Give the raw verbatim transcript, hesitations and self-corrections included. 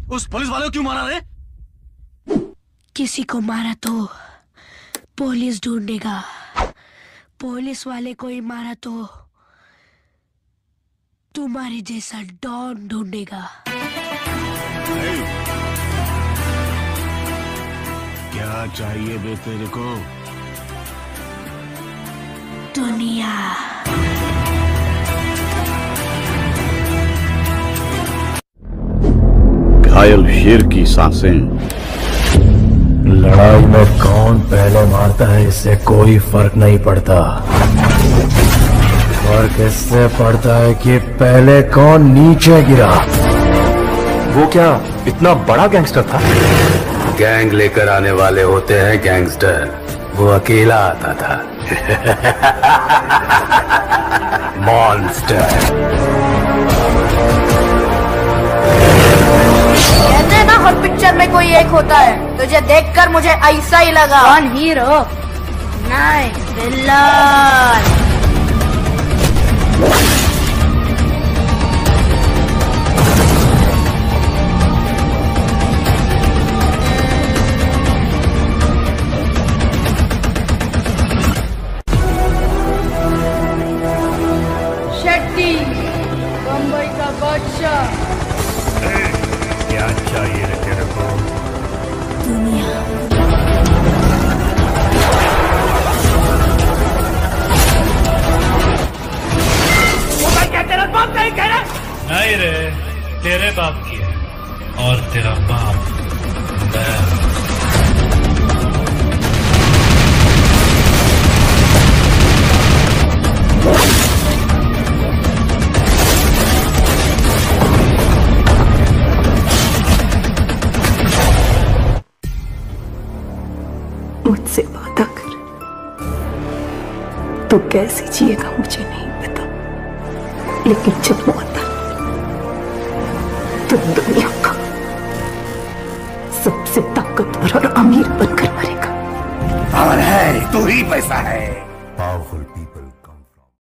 उस पुलिस वाले को क्यों मारा रे? किसी को मारा तो पुलिस ढूंढेगा, पुलिस वाले को ही मारा तो तुम्हारे जैसा डॉन ढूंढेगा। क्या चाहिए बे तेरे को? दुनिया। घायल शेर की सांसें। लड़ाई में कौन पहले मारता है इससे कोई फर्क नहीं पड़ता। फर्क इससे पड़ता है कि पहले कौन नीचे गिरा। वो क्या इतना बड़ा गैंगस्टर था? गैंग लेकर आने वाले होते हैं गैंगस्टर, वो अकेला आता था। मॉन्स्टर। कहते हैं ना हर पिक्चर में कोई एक होता है, तुझे देखकर मुझे ऐसा ही लगा। कौन हीरो? नहीं, विलन। शेट्टी, बम्बई का बादशाह। क्या चाहिए रे तेरे को? दुनिया। क्या तेरा बाप नहीं कह रहा? नहीं रे, तेरे बाप की है और तेरा बाप मैं। मुझसे वादा कर, तो कैसे जिएगा मुझे नहीं पता, लेकिन जब मौत आई तो दुनिया का सबसे ताकतवर और अमीर बनकर मरेगा। और है तू ही पैसा है। पाव